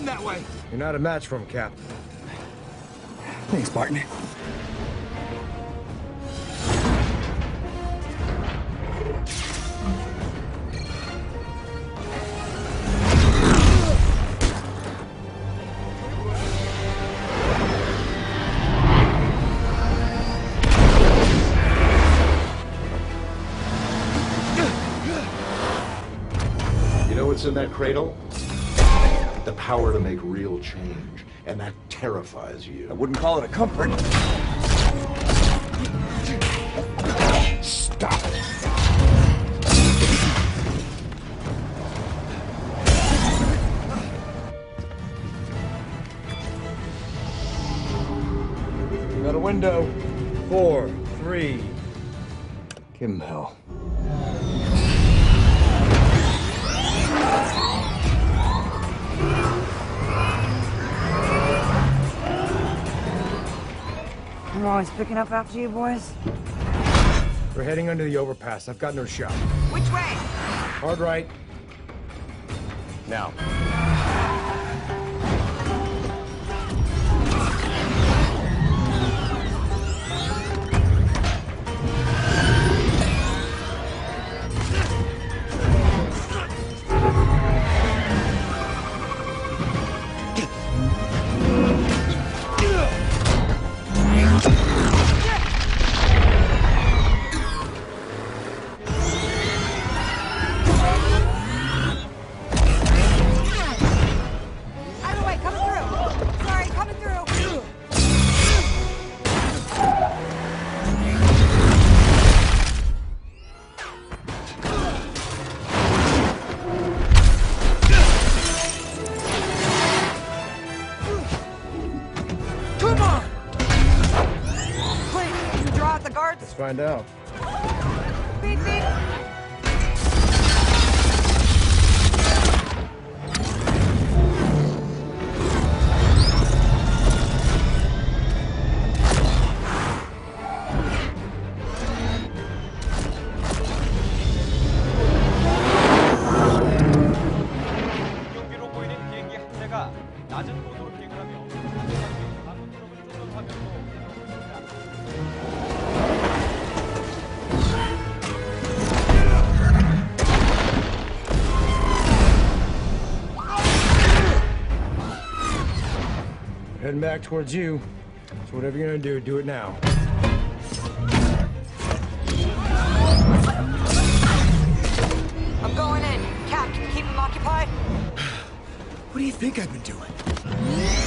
that way. You're not a match for him, Cap. Thanks, Martin. What's in that cradle? The power to make real change, and that terrifies you. I wouldn't call it a comfort. Stop it. Got a window. 4, 3. Give him hell. I'm always picking up after you boys. We're heading under the overpass. I've got no shot. Which way? Hard right. Now. Let's find out. Beep, beep. 경비로 보이는 비행기 한 대가 낮은 고도로 비행을 하며 방금 트럭을 쫓는 화면도 있습니다. Heading back towards you. So whatever you're gonna do it now. I'm going in. Cap, can you keep him occupied? What do you think I've been doing?